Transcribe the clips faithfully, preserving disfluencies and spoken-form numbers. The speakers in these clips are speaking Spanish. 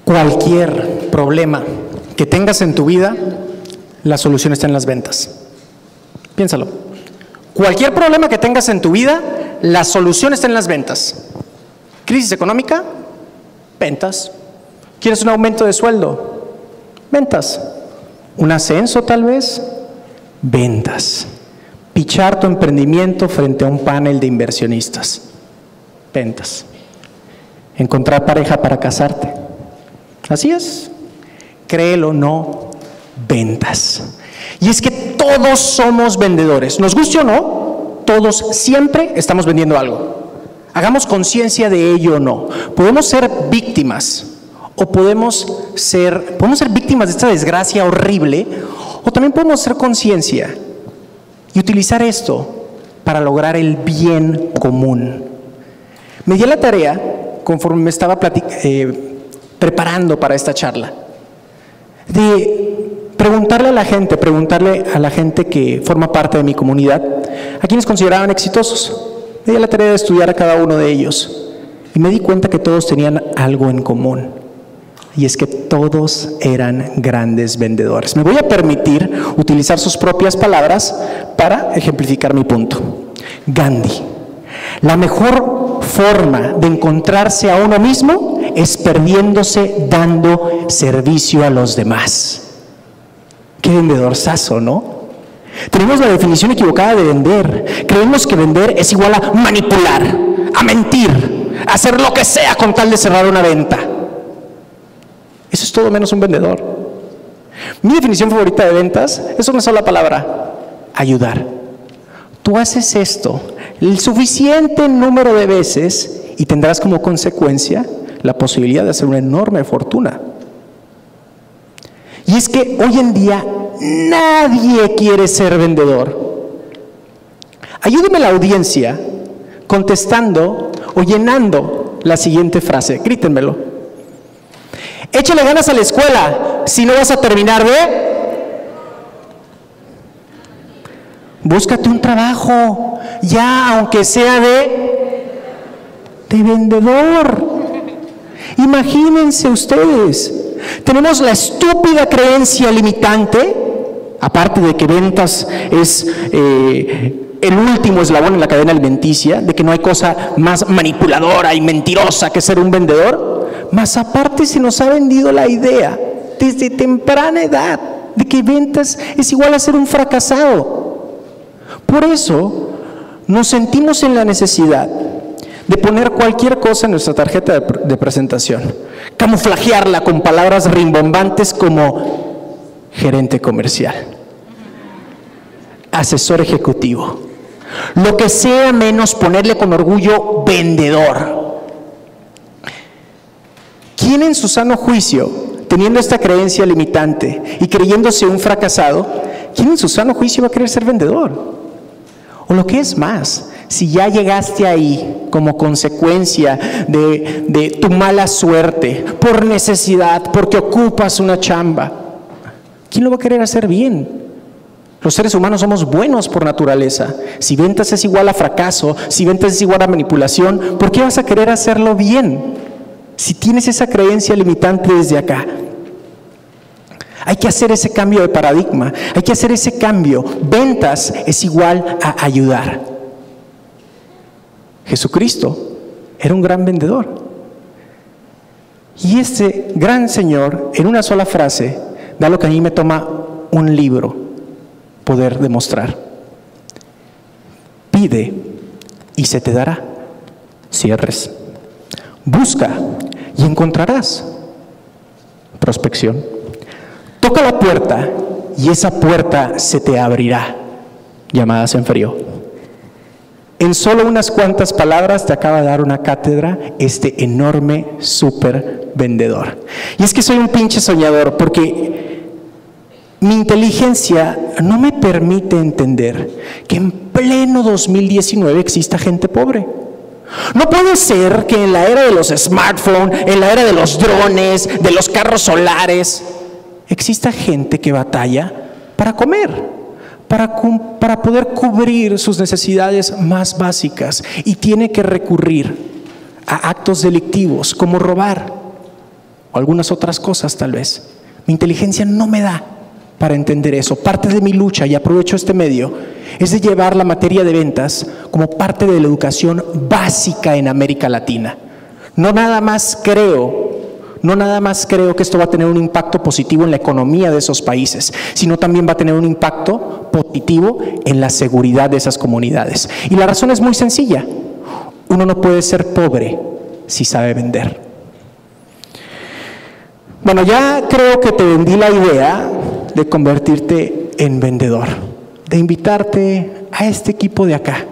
Cualquier problema que tengas en tu vida, la solución está en las ventas. Piénsalo. Cualquier problema que tengas en tu vida, la solución está en las ventas. ¿Crisis económica? Ventas. ¿Quieres un aumento de sueldo? Ventas. ¿Un ascenso tal vez? Ventas. Pichar tu emprendimiento frente a un panel de inversionistas. Ventas. Encontrar pareja para casarte. Así es. Créelo o no, ventas. Y es que todos somos vendedores. Nos guste o no, todos siempre estamos vendiendo algo. Hagamos conciencia de ello o no. Podemos ser víctimas o podemos ser, podemos ser víctimas de esta desgracia horrible, o también podemos hacer conciencia y utilizar esto para lograr el bien común. Me di la tarea, conforme me estaba eh, preparando para esta charla, de preguntarle a la gente, preguntarle a la gente que forma parte de mi comunidad, a quienes consideraban exitosos. Me di la tarea de estudiar a cada uno de ellos y me di cuenta que todos tenían algo en común, y es que todos eran grandes vendedores. Me voy a permitir utilizar sus propias palabras para ejemplificar mi punto. Gandhi: la mejor forma de encontrarse a uno mismo es perdiéndose dando servicio a los demás. Qué vendedorzazo, ¿no? Tenemos la definición equivocada de vender. Creemos que vender es igual a manipular, a mentir, a hacer lo que sea con tal de cerrar una venta. Eso es todo menos un vendedor. Mi definición favorita de ventas es una sola palabra: ayudar. Tú haces esto el suficiente número de veces y tendrás como consecuencia la posibilidad de hacer una enorme fortuna. Y es que hoy en día nadie quiere ser vendedor. Ayúdeme la audiencia contestando o llenando la siguiente frase. Grítenmelo. Échale ganas a la escuela, si no vas a terminar de... Búscate un trabajo, ya, aunque sea de... de vendedor. Imagínense ustedes, tenemos la estúpida creencia limitante, aparte de que ventas es eh, el último eslabón en la cadena alimenticia, de que no hay cosa más manipuladora y mentirosa que ser un vendedor, más aparte se nos ha vendido la idea desde temprana edad de que ventas es igual a ser un fracasado. Por eso nos sentimos en la necesidad de poner cualquier cosa en nuestra tarjeta de, de presentación, camuflajearla con palabras rimbombantes como gerente comercial, asesor ejecutivo, lo que sea menos ponerle con orgullo vendedor. ¿Quién en su sano juicio, teniendo esta creencia limitante y creyéndose un fracasado, quién en su sano juicio va a querer ser vendedor? O lo que es más, si ya llegaste ahí como consecuencia de, de tu mala suerte, por necesidad, porque ocupas una chamba, ¿quién lo va a querer hacer bien? Los seres humanos somos buenos por naturaleza. Si ventas es igual a fracaso, si ventas es igual a manipulación, ¿por qué vas a querer hacerlo bien? Si tienes esa creencia limitante desde acá. Hay que hacer ese cambio de paradigma, hay que hacer ese cambio. Ventas es igual a ayudar. Jesucristo era un gran vendedor. Y este gran señor, en una sola frase, da lo que a mí me toma un libro poder demostrar. Pide y se te dará. Cierres. Busca y encontrarás. Prospección. Toca la puerta y esa puerta se te abrirá. Llamadas en frío. En solo unas cuantas palabras te acaba de dar una cátedra este enorme súper vendedor. Y es que soy un pinche soñador porque mi inteligencia no me permite entender que en pleno dos mil diecinueve exista gente pobre. No puede ser que en la era de los smartphones, en la era de los drones, de los carros solares, exista gente que batalla para comer, para, para poder cubrir sus necesidades más básicas y tiene que recurrir a actos delictivos como robar. o algunas otras cosas tal vez. Mi inteligencia no me da para entender eso. Parte de mi lucha, y aprovecho este medio, es de llevar la materia de ventas como parte de la educación básica en América Latina. No nada más creo, no nada más creo que esto va a tener un impacto positivo en la economía de esos países, sino también va a tener un impacto positivo en la seguridad de esas comunidades. Y la razón es muy sencilla. Uno no puede ser pobre si sabe vender. Bueno, ya creo que te vendí la idea de convertirte en vendedor, de invitarte a este equipo de acá.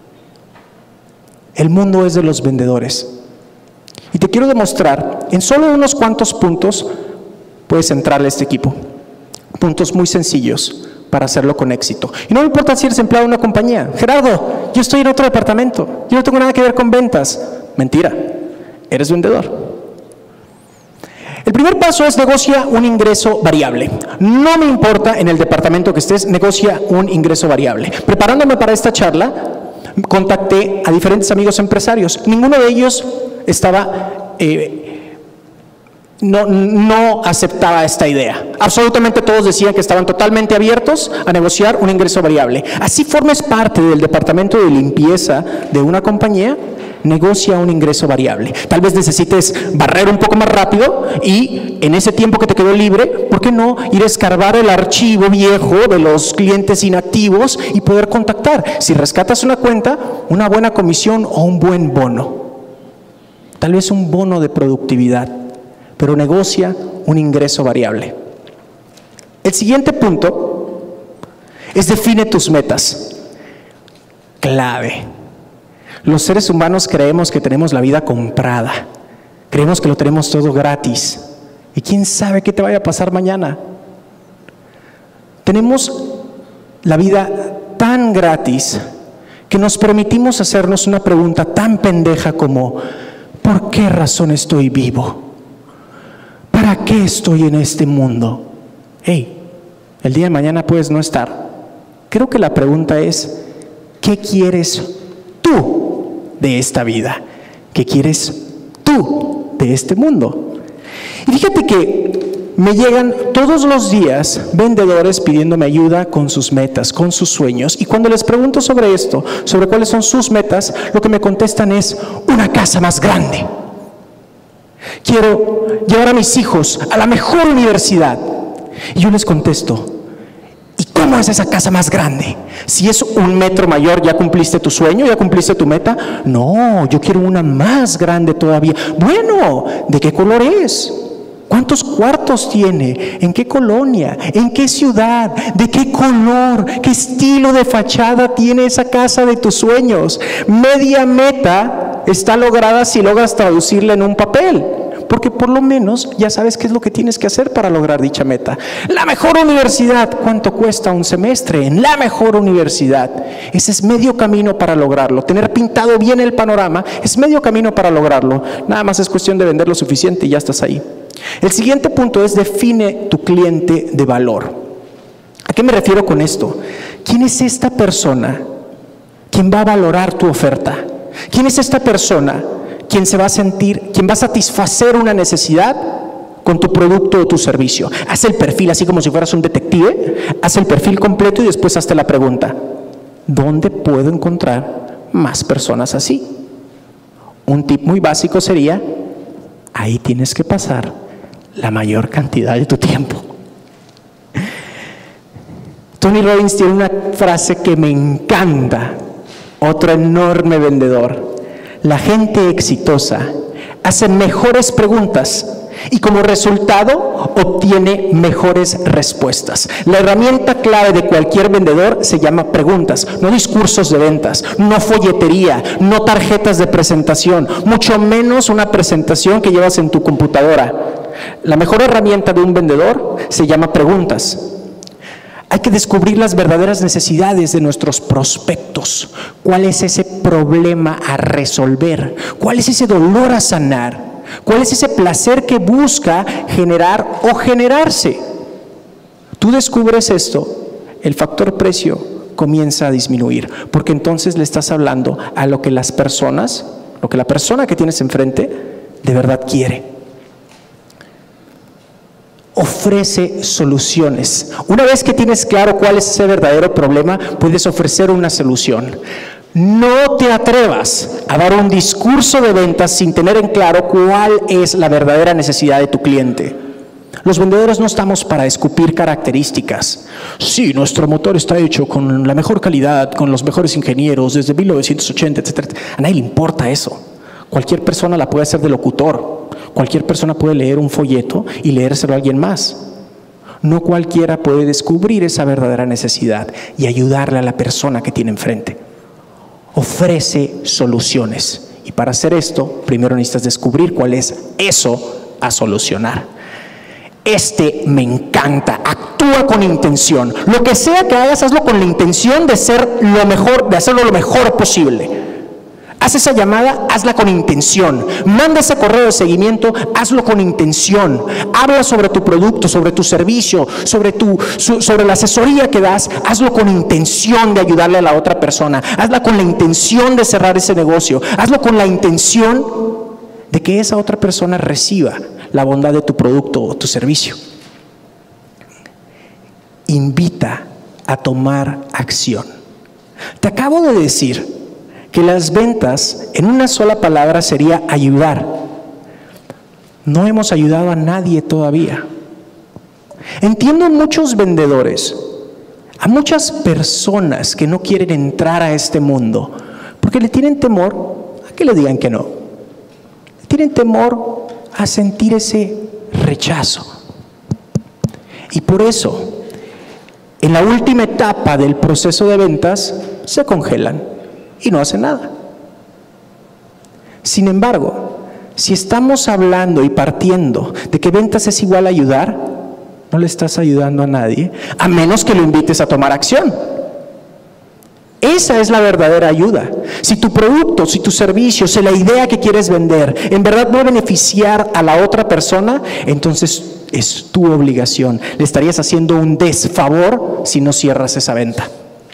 El mundo es de los vendedores. Y te quiero demostrar, en solo unos cuantos puntos puedes entrarle a este equipo. Puntos muy sencillos para hacerlo con éxito. Y no me importa si eres empleado de una compañía. Gerardo, yo estoy en otro departamento, yo no tengo nada que ver con ventas. Mentira, eres vendedor. El primer paso es negocia un ingreso variable. No me importa en el departamento que estés, negocia un ingreso variable. Preparándome para esta charla, contacté a diferentes amigos empresarios. Ninguno de ellos estaba, eh, no, no aceptaba esta idea. Absolutamente todos decían que estaban totalmente abiertos a negociar un ingreso variable. Así formes parte del departamento de limpieza de una compañía, negocia un ingreso variable. Tal vez necesites barrer un poco más rápido y en ese tiempo que te quedó libre, ¿por qué no ir a escarbar el archivo viejo de los clientes inactivos y poder contactar? Si rescatas una cuenta, una buena comisión o un buen bono. Tal vez un bono de productividad, pero negocia un ingreso variable. El siguiente punto es define tus metas. Clave. Los seres humanos creemos que tenemos la vida comprada, creemos que lo tenemos todo gratis, y quién sabe qué te vaya a pasar mañana. Tenemos la vida tan gratis que nos permitimos hacernos una pregunta tan pendeja como: ¿por qué razón estoy vivo? ¿Para qué estoy en este mundo? Hey, el día de mañana puedes no estar. Creo que la pregunta es: ¿qué quieres tú de esta vida? ¿Qué quieres tú de este mundo? Y fíjate que me llegan todos los días vendedores pidiéndome ayuda con sus metas, con sus sueños, y cuando les pregunto sobre esto, sobre cuáles son sus metas, lo que me contestan es: una casa más grande. Quiero llevar a mis hijos a la mejor universidad. Y yo les contesto: ¿y cómo es esa casa más grande? Si es un metro mayor, ¿ya cumpliste tu sueño? ¿Ya cumpliste tu meta? No, yo quiero una más grande todavía. Bueno, ¿de qué color es? ¿Cuántos cuartos tiene? ¿En qué colonia? ¿En qué ciudad? ¿De qué color? ¿Qué estilo de fachada tiene esa casa de tus sueños? Media meta está lograda si logras traducirla en un papel, porque por lo menos ya sabes qué es lo que tienes que hacer para lograr dicha meta. La mejor universidad, ¿cuánto cuesta un semestre en la mejor universidad? Ese es medio camino para lograrlo. Tener pintado bien el panorama es medio camino para lograrlo. Nada más es cuestión de vender lo suficiente y ya estás ahí. El siguiente punto es: define tu cliente de valor. ¿A qué me refiero con esto? ¿Quién es esta persona quien va a valorar tu oferta? ¿Quién es esta persona quien se va a sentir, quien va a satisfacer una necesidad con tu producto o tu servicio? Haz el perfil así como si fueras un detective, haz el perfil completo y después hazte la pregunta: ¿dónde puedo encontrar más personas así? Un tip muy básico sería: ahí tienes que pasar la mayor cantidad de tu tiempo. Tony Robbins tiene una frase que me encanta, otro enorme vendedor: la gente exitosa hace mejores preguntas y como resultado obtiene mejores respuestas. La herramienta clave de cualquier vendedor se llama preguntas, no discursos de ventas, no folletería, no tarjetas de presentación, mucho menos una presentación que llevas en tu computadora. La mejor herramienta de un vendedor se llama preguntas. Hay que descubrir las verdaderas necesidades de nuestros prospectos. ¿Cuál es ese problema a resolver? ¿Cuál es ese dolor a sanar? ¿Cuál es ese placer que busca generar o generarse? Tú descubres esto, el factor precio comienza a disminuir, porque entonces le estás hablando a lo que las personas, lo que la persona que tienes enfrente de verdad quiere. ofrece soluciones. Una vez que tienes claro cuál es ese verdadero problema, puedes ofrecer una solución. No te atrevas a dar un discurso de ventas sin tener en claro cuál es la verdadera necesidad de tu cliente. Los vendedores no estamos para escupir características. Sí, nuestro motor está hecho con la mejor calidad, con los mejores ingenieros, desde mil novecientos ochenta, etcétera. A nadie le importa eso. Cualquier persona la puede hacer de locutor. Cualquier persona puede leer un folleto y leérselo a alguien más. No cualquiera puede descubrir esa verdadera necesidad y ayudarle a la persona que tiene enfrente. Ofrece soluciones. Y para hacer esto, primero necesitas descubrir cuál es eso a solucionar. Este me encanta, actúa con intención. Lo que sea que hagas, hazlo con la intención de ser lo mejor, de hacerlo lo mejor posible. Haz esa llamada, hazla con intención. Manda ese correo de seguimiento, hazlo con intención. Habla sobre tu producto, sobre tu servicio, sobre, tu, su, sobre la asesoría que das, hazlo con intención de ayudarle a la otra persona. Hazla con la intención de cerrar ese negocio. Hazlo con la intención de que esa otra persona reciba la bondad de tu producto o tu servicio. Invita a tomar acción. Te acabo de decir que las ventas, en una sola palabra, sería ayudar. No hemos ayudado a nadie todavía. Entiendo a muchos vendedores, a muchas personas que no quieren entrar a este mundo, porque le tienen temor a que le digan que no. Le tienen temor a sentir ese rechazo. Y por eso, en la última etapa del proceso de ventas, se congelan y no hacen nada. Sin embargo, si estamos hablando y partiendo de que ventas es igual a ayudar, no le estás ayudando a nadie, a menos que lo invites a tomar acción. Esa es la verdadera ayuda. Si tu producto, si tu servicio, si la idea que quieres vender, en verdad va a beneficiar a la otra persona, entonces es tu obligación. Le estarías haciendo un desfavor si no cierras esa venta.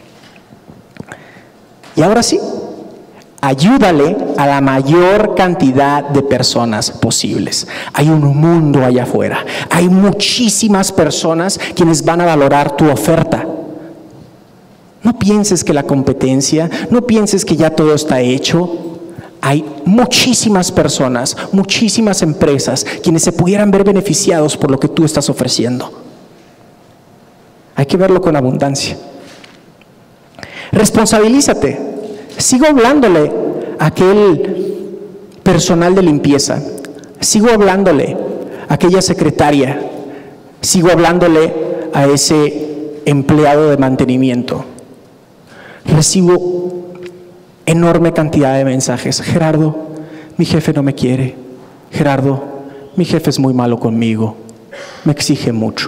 Y ahora sí, ayúdale a la mayor cantidad de personas posibles. Hay un mundo allá afuera. Hay muchísimas personas quienes van a valorar tu oferta. No pienses que la competencia, no pienses que ya todo está hecho. Hay muchísimas personas, muchísimas empresas quienes se pudieran ver beneficiados por lo que tú estás ofreciendo. Hay que verlo con abundancia. Responsabilízate. Sigo hablándole a aquel personal de limpieza. Sigo hablándole a aquella secretaria. Sigo hablándole a ese empleado de mantenimiento. Recibo enorme cantidad de mensajes. Gerardo, mi jefe no me quiere. Gerardo, mi jefe es muy malo conmigo. Me exige mucho.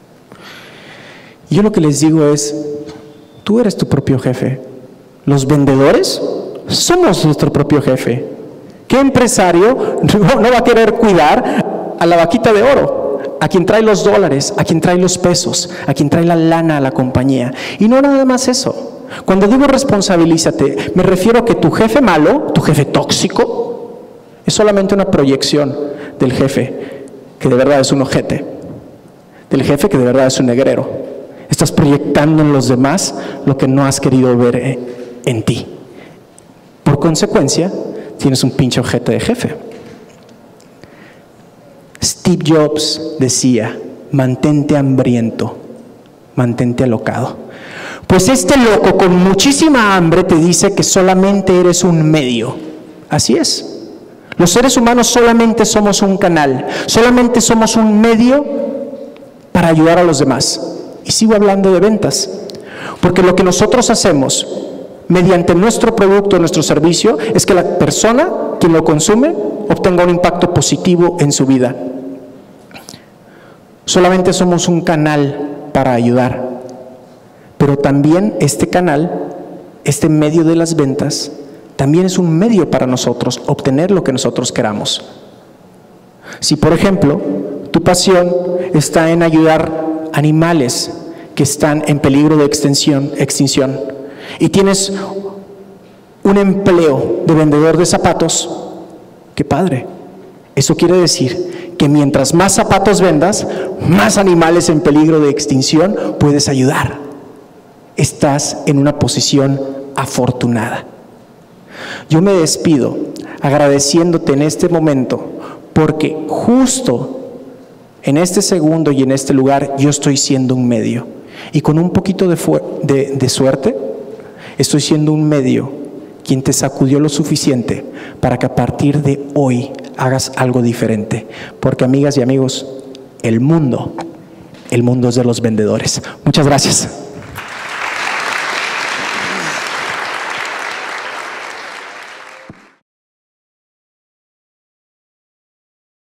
Y yo lo que les digo es, tú eres tu propio jefe. Los vendedores somos nuestro propio jefe. ¿Qué empresario no, no va a querer cuidar a la vaquita de oro? A quien trae los dólares, a quien trae los pesos, a quien trae la lana a la compañía. Y no nada más eso. Cuando digo responsabilízate, me refiero a que tu jefe malo, tu jefe tóxico, es solamente una proyección del jefe que de verdad es un ojete, del jefe que de verdad es un negrero. Estás proyectando en los demás lo que no has querido ver en ti. Por consecuencia, tienes un pinche ojete de jefe. Steve Jobs decía, mantente hambriento, mantente alocado. Pues este loco con muchísima hambre te dice que solamente eres un medio. Así es. Los seres humanos solamente somos un canal, solamente somos un medio para ayudar a los demás. Y sigo hablando de ventas, porque lo que nosotros hacemos mediante nuestro producto, nuestro servicio, es que la persona, quien lo consume, obtenga un impacto positivo en su vida. Solamente somos un canal para ayudar. Pero también este canal, este medio de las ventas, también es un medio para nosotros obtener lo que nosotros queramos. Si, por ejemplo, tu pasión está en ayudar animales que están en peligro de extinción, extinción y tienes un empleo de vendedor de zapatos, ¡qué padre! Eso quiere decir que mientras más zapatos vendas, más animales en peligro de extinción puedes ayudar. Estás en una posición afortunada. Yo me despido agradeciéndote en este momento, porque justo en este segundo y en este lugar yo estoy siendo un medio. Y con un poquito de, de, de suerte, estoy siendo un medio quien te sacudió lo suficiente para que a partir de hoy hagas algo diferente. Porque, amigas y amigos, el mundo, el mundo es de los vendedores. Muchas gracias.